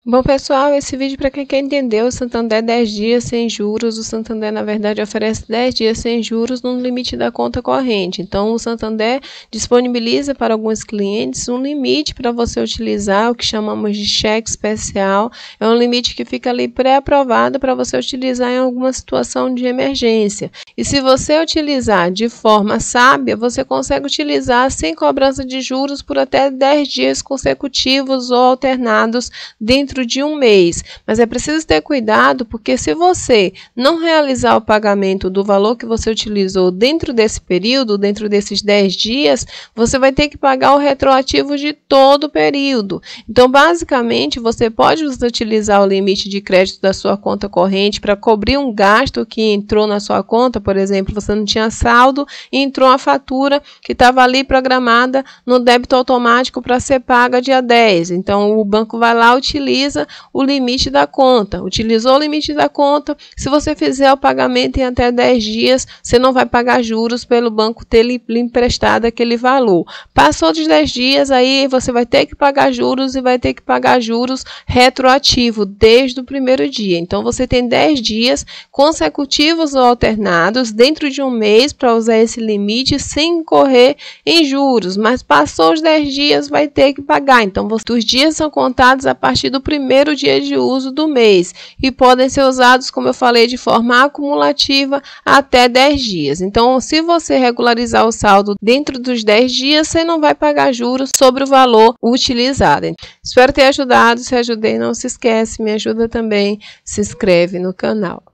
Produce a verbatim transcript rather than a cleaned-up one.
Bom, pessoal, esse vídeo para quem quer entender o Santander dez dias sem juros. O Santander, na verdade, oferece dez dias sem juros no limite da conta corrente. Então, o Santander disponibiliza para alguns clientes um limite para você utilizar, o que chamamos de cheque especial. É um limite que fica ali pré-aprovado para você utilizar em alguma situação de emergência. E se você utilizar de forma sábia, você consegue utilizar sem cobrança de juros por até dez dias consecutivos ou alternados dentro de um mês. Mas é preciso ter cuidado, porque se você não realizar o pagamento do valor que você utilizou dentro desse período, dentro desses dez dias, você vai ter que pagar o retroativo de todo o período. Então, basicamente, você pode utilizar o limite de crédito da sua conta corrente para cobrir um gasto que entrou na sua conta. Por exemplo, você não tinha saldo e entrou uma fatura que estava ali programada no débito automático para ser paga dia dez. Então, o banco vai lá e utiliza o limite da conta. Utilizou o limite da conta, se você fizer o pagamento em até dez dias, você não vai pagar juros pelo banco ter lhe emprestado aquele valor. Passou dos dez dias, aí você vai ter que pagar juros e vai ter que pagar juros retroativo desde o primeiro dia. Então, você tem dez dias consecutivos ou alternados dentro de um mês para usar esse limite sem incorrer em juros, mas passou os dez dias, vai ter que pagar. Então, os dias são contados a partir do primeiro dia de uso do mês e podem ser usados, como eu falei, de forma acumulativa até dez dias. Então, se você regularizar o saldo dentro dos dez dias, você não vai pagar juros sobre o valor utilizado. Espero ter ajudado. Se ajudei, não se esquece, me ajuda também, se inscreve no canal.